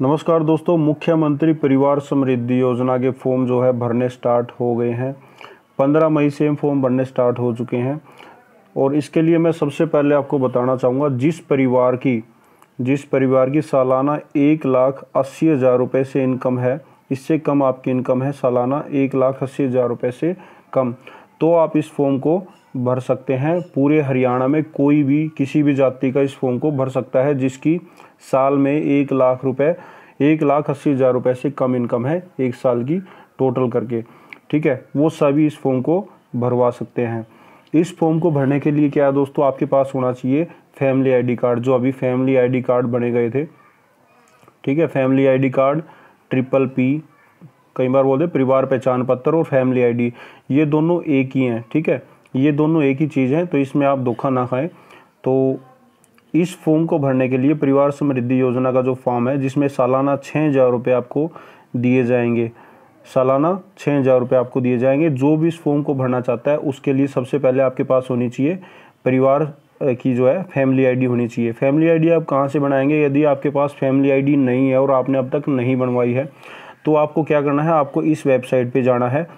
नमस्कार दोस्तों, मुख्यमंत्री परिवार समृद्धि योजना के फॉर्म जो है भरने स्टार्ट हो गए हैं। 15 मई से फॉर्म भरने स्टार्ट हो चुके हैं और इसके लिए मैं सबसे पहले आपको बताना चाहूँगा, जिस परिवार की सालाना 1,80,000 रुपये से इनकम है, इससे कम आपकी इनकम है सालाना 1,80,000 रुपये से कम, तो आप इस फॉर्म को भर सकते हैं। पूरे हरियाणा में कोई भी किसी भी जाति का इस फॉर्म को भर सकता है जिसकी साल में 1,80,000 रुपये से कम इनकम है, एक साल की टोटल करके, ठीक है। वो सभी इस फॉर्म को भरवा सकते हैं। इस फॉर्म को भरने के लिए क्या है दोस्तों, आपके पास होना चाहिए फैमिली आईडी कार्ड, जो अभी फैमिली आईडी कार्ड बने गए थे, ठीक है। फैमिली आईडी कार्ड, PPP, कई बार बोलते परिवार पहचान पत्र, और फैमिली आईडी, ये दोनों एक ही हैं, ठीक है। ये दोनों एक ही चीज़ हैं, तो इसमें आप धोखा ना खाएं। तो इस फॉर्म को भरने के लिए परिवार समृद्धि योजना का जो फॉर्म है, जिसमें सालाना 6,000 रुपये आपको दिए जाएंगे, सालाना 6,000 रुपये आपको दिए जाएंगे। जो भी इस फॉर्म को भरना चाहता है उसके लिए सबसे पहले आपके पास होनी चाहिए परिवार की जो है फैमिली आईडी होनी चाहिए। फैमिली आईडी आप कहाँ से बनाएंगे? यदि आपके पास फैमिली आईडी नहीं है और आपने अब तक नहीं बनवाई है, तो आपको क्या करना है, आपको इस वेबसाइट पे जाना है,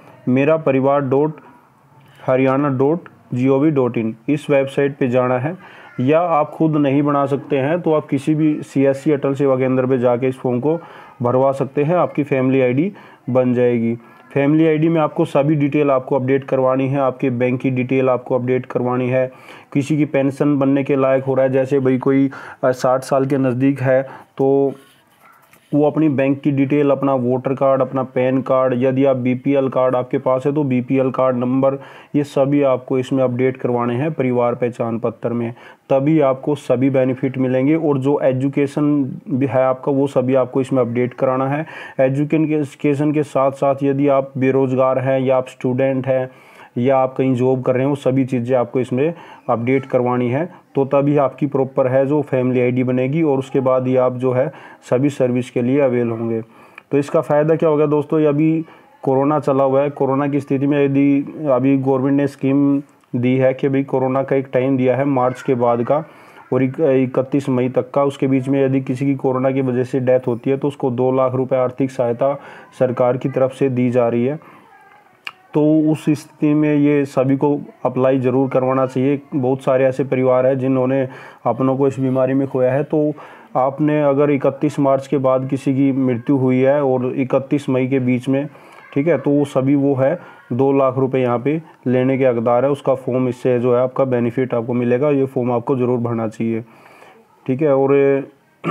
मेरापरिवार.हरियाणा.gov.in, इस वेबसाइट पे जाना है। या आप खुद नहीं बना सकते हैं तो आप किसी भी CSC अटल सेवा केंद्र पे जाके इस फॉर्म को भरवा सकते हैं, आपकी फैमिली आईडी बन जाएगी। फैमिली आईडी में आपको सभी डिटेल आपको अपडेट करवानी है, आपके बैंक की डिटेल आपको अपडेट करवानी है। किसी की पेंशन बनने के लायक हो रहा है, जैसे भाई कोई 60 साल के नज़दीक है, तो वो अपनी बैंक की डिटेल, अपना वोटर कार्ड, अपना पैन कार्ड, यदि आप BPL कार्ड आपके पास है तो BPL कार्ड नंबर, ये सभी आपको इसमें अपडेट करवाने हैं परिवार पहचान पत्र में, तभी आपको सभी बेनिफिट मिलेंगे। और जो एजुकेशन भी है आपका, वो सभी आपको इसमें अपडेट कराना है। एजुकेशन के साथ साथ यदि आप बेरोज़गार हैं या आप स्टूडेंट हैं या आप कहीं जॉब कर रहे हैं, वो सभी चीज़ें आपको इसमें अपडेट करवानी है, तो तभी आपकी प्रॉपर है जो फैमिली आईडी बनेगी, और उसके बाद ही आप जो है सभी सर्विस के लिए अवेल होंगे। तो इसका फ़ायदा क्या होगा दोस्तों, ये अभी कोरोना चला हुआ है, कोरोना की स्थिति में यदि अभी गवर्नमेंट ने स्कीम दी है कि भाई कोरोना का एक टाइम दिया है मार्च के बाद का और 31 मई तक का, उसके बीच में यदि किसी की कोरोना की वजह से डेथ होती है तो उसको 2 लाख रुपये आर्थिक सहायता सरकार की तरफ से दी जा रही है। तो उस स्थिति में ये सभी को अप्लाई ज़रूर करवाना चाहिए। बहुत सारे ऐसे परिवार हैं जिन्होंने अपनों को इस बीमारी में खोया है, तो आपने अगर 31 मार्च के बाद किसी की मृत्यु हुई है और 31 मई के बीच में, ठीक है, तो वो सभी वो है 2 लाख रुपए यहाँ पे लेने के हकदार है। उसका फॉर्म, इससे जो है आपका बेनिफिट आपको मिलेगा, ये फॉर्म आपको ज़रूर भरना चाहिए, ठीक है। और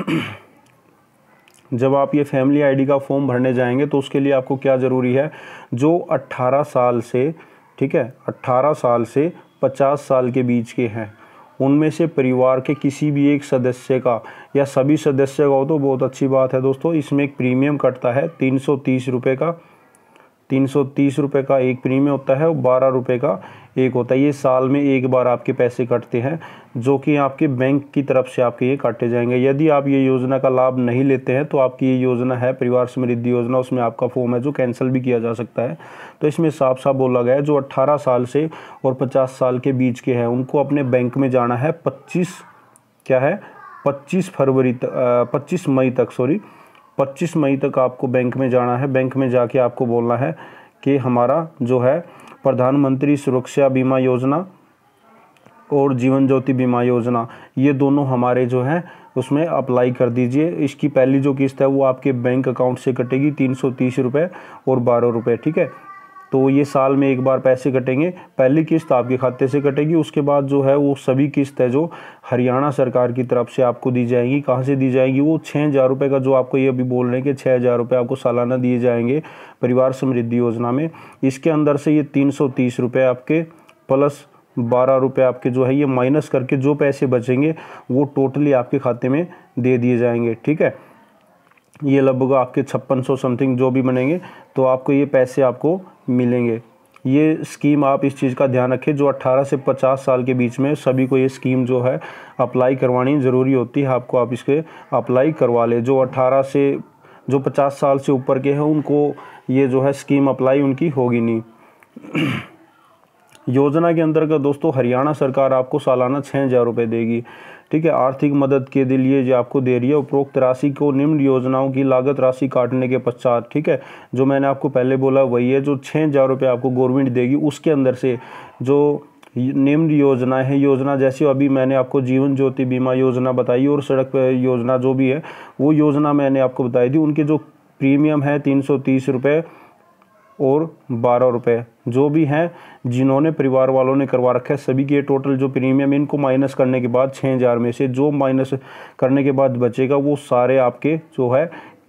जब आप ये फैमिली आईडी का फॉर्म भरने जाएंगे तो उसके लिए आपको क्या ज़रूरी है, जो 18 साल से, ठीक है, 18 साल से 50 साल के बीच के हैं, उनमें से परिवार के किसी भी एक सदस्य का या सभी सदस्य का हो तो बहुत अच्छी बात है दोस्तों। इसमें एक प्रीमियम कटता है 330 रुपये का, 330 रुपये का एक प्रीमियम होता है और 12 रुपये का एक होता है। ये साल में एक बार आपके पैसे कटते हैं, जो कि आपके बैंक की तरफ से आपके ये काटे जाएंगे। यदि आप ये योजना का लाभ नहीं लेते हैं तो आपकी ये योजना है परिवार समृद्धि योजना, उसमें आपका फॉर्म है जो कैंसिल भी किया जा सकता है। तो इसमें साफ साफ बोला गया है, जो 18 साल से और 50 साल के बीच के हैं उनको अपने बैंक में जाना है 25 मई तक आपको बैंक में जाना है। बैंक में जाके आपको बोलना है कि हमारा जो है प्रधानमंत्री सुरक्षा बीमा योजना और जीवन ज्योति बीमा योजना, ये दोनों हमारे जो है उसमें अप्लाई कर दीजिए। इसकी पहली जो किस्त है वो आपके बैंक अकाउंट से कटेगी 330 रुपये और 12 रुपये, ठीक है। तो ये साल में एक बार पैसे कटेंगे, पहली किस्त आपके खाते से कटेगी, उसके बाद जो है वो सभी किस्त है जो हरियाणा सरकार की तरफ से आपको दी जाएंगी। कहाँ से दी जाएंगी? वो 6,000 रुपये का, जो आपको ये अभी बोल रहे हैं कि 6,000 रुपये आपको सालाना दिए जाएंगे परिवार समृद्धि योजना में। इसके अंदर से ये 330 रुपये आपके प्लस 12 रुपये आपके जो है ये माइनस करके जो पैसे बचेंगे वो टोटली आपके खाते में दे दिए जाएंगे, ठीक है। ये लगभग आपके 5600 समथिंग जो भी बनेंगे, तो आपको ये पैसे आपको मिलेंगे। ये स्कीम आप इस चीज़ का ध्यान रखें, जो 18 से 50 साल के बीच में सभी को ये स्कीम जो है अप्लाई करवानी ज़रूरी होती है। आपको आप इसके अप्लाई करवा लें। जो 50 साल से ऊपर के हैं उनको ये जो है स्कीम अप्लाई उनकी होगी नहीं। योजना के अंतर्गत दोस्तों हरियाणा सरकार आपको सालाना 6,000 रुपये देगी, ठीक है, आर्थिक मदद के लिए जो आपको दे रही है। उपरोक्त राशि को निम्न योजनाओं की लागत राशि काटने के पश्चात, ठीक है, जो मैंने आपको पहले बोला वही है, जो 6,000 रुपये आपको गवर्नमेंट देगी उसके अंदर से जो निम्न योजना है, योजना जैसे अभी मैंने आपको जीवन ज्योति बीमा योजना बताई और सड़क योजना जो भी है वो योजना मैंने आपको बताई थी, उनके जो प्रीमियम है 330 रुपये और 12 रुपये जो भी हैं, जिन्होंने परिवार वालों ने करवा रखा है सभी के टोटल जो प्रीमियम इनको माइनस करने के बाद 6,000 में से जो माइनस करने के बाद बचेगा वो सारे आपके जो है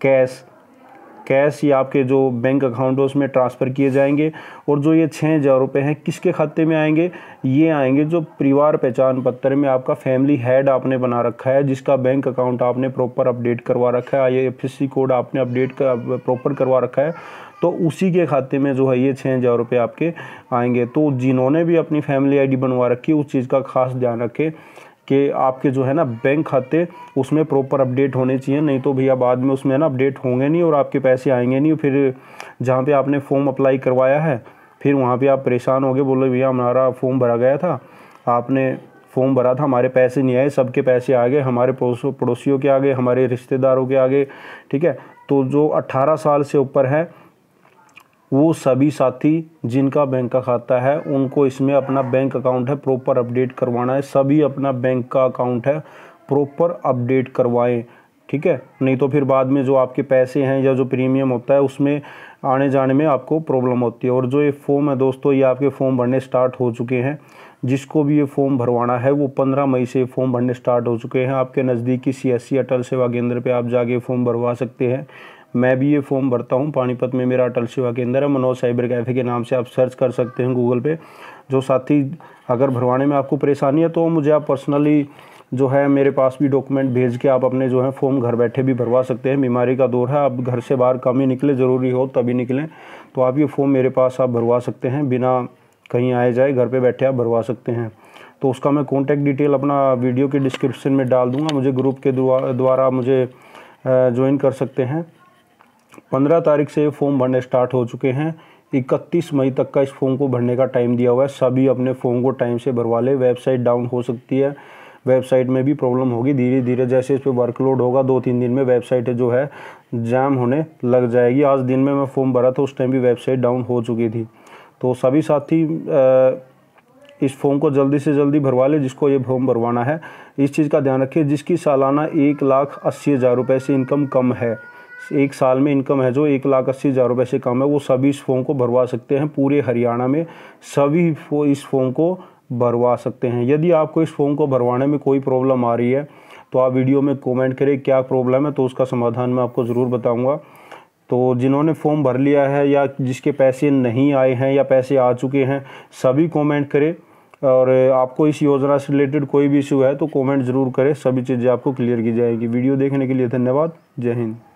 कैश या आपके जो बैंक अकाउंट है उसमें ट्रांसफ़र किए जाएंगे। और जो ये 6,000 रुपये हैं किसके खाते में आएंगे, ये आएंगे जो परिवार पहचान पत्र में आपका फैमिली हेड आपने बना रखा है, जिसका बैंक अकाउंट आपने प्रॉपर अपडेट करवा रखा है, IFSC कोड आपने अपडेट प्रॉपर करवा रखा है, तो उसी के खाते में जो है ये 6,000 रुपये आपके आएंगे। तो जिन्होंने भी अपनी फैमिली ID बनवा रखी है उस चीज़ का खास ध्यान रखें कि आपके जो है ना बैंक खाते उसमें प्रॉपर अपडेट होने चाहिए, नहीं तो भैया बाद में उसमें ना अपडेट होंगे नहीं और आपके पैसे आएंगे नहीं। फिर जहाँ पे आपने फॉर्म अप्लाई करवाया है फिर वहाँ पे आप परेशान हो गए, बोले भैया हमारा फॉर्म भरा गया था, आपने फॉर्म भरा था, हमारे पैसे नहीं आए, सबके पैसे आ गए, हमारे पड़ोसियों के आ गए, हमारे रिश्तेदारों के आ गए, ठीक है। तो जो 18 साल से ऊपर है वो सभी साथी जिनका बैंक का खाता है उनको इसमें अपना बैंक अकाउंट है प्रॉपर अपडेट करवाना है, सभी अपना बैंक का अकाउंट है प्रॉपर अपडेट करवाएं, ठीक है, नहीं तो फिर बाद में जो आपके पैसे हैं या जो प्रीमियम होता है उसमें आने जाने में आपको प्रॉब्लम होती है। और जो ये फॉर्म है दोस्तों, ये आपके फॉर्म भरने स्टार्ट हो चुके हैं, जिसको भी ये फॉर्म भरवाना है वो 15 मई से फॉर्म भरने स्टार्ट हो चुके हैं। आपके नज़दीकी CSC अटल सेवा केंद्र पे आप जाके फॉर्म भरवा सकते हैं। मैं भी ये फॉर्म भरता हूँ, पानीपत में मेरा अटल सेवा केंद्र है, मनोज साइबर कैफ़े के नाम से आप सर्च कर सकते हैं गूगल पे। जो साथी अगर भरवाने में आपको परेशानी है तो मुझे आप पर्सनली जो है मेरे पास भी डॉक्यूमेंट भेज के आप अपने जो है फॉर्म घर बैठे भी भरवा सकते हैं। बीमारी का दौर है, आप घर से बाहर कम ही निकले, ज़रूरी हो तभी निकलें, तो आप ये फॉर्म मेरे पास आप भरवा सकते हैं, बिना कहीं आए जाए घर पे बैठे आप भरवा सकते हैं। तो उसका मैं कॉन्टैक्ट डिटेल अपना वीडियो के डिस्क्रिप्शन में डाल दूँगा, मुझे ग्रुप के द्वारा मुझे ज्वाइन कर सकते हैं। 15 तारीख से फॉर्म भरने स्टार्ट हो चुके हैं, 31 मई तक का इस फॉर्म को भरने का टाइम दिया हुआ है। सभी अपने फॉर्म को टाइम से भरवा ले। वेबसाइट डाउन हो सकती है, वेबसाइट में भी प्रॉब्लम होगी, धीरे धीरे जैसे इस पर वर्कलोड होगा 2-3 दिन में वेबसाइट जो है जैम होने लग जाएगी। आज दिन में मैं फॉर्म भरा था उस टाइम भी वेबसाइट डाउन हो चुकी थी। तो सभी साथी इस फॉर्म को जल्दी से जल्दी भरवा ले जिसको ये फॉर्म भरवाना है। इस चीज़ का ध्यान रखिए, जिसकी सालाना 1,80,000 रुपये से इनकम कम है, एक साल में इनकम है जो 1,80,000 रुपये से कम है, वो सभी इस फॉर्म को भरवा सकते हैं। पूरे हरियाणा में सभी इस फॉर्म को भरवा सकते हैं। यदि आपको इस फॉर्म को भरवाने में कोई प्रॉब्लम आ रही है तो आप वीडियो में कमेंट करें क्या प्रॉब्लम है, तो उसका समाधान मैं आपको ज़रूर बताऊंगा। तो जिन्होंने फॉर्म भर लिया है या जिसके पैसे नहीं आए हैं या पैसे आ चुके हैं सभी कमेंट करें, और आपको इस योजना से रिलेटेड कोई भी इशू है तो कमेंट ज़रूर करें, सभी चीज़ें आपको क्लियर की जाएगी। वीडियो देखने के लिए धन्यवाद। जय हिंद।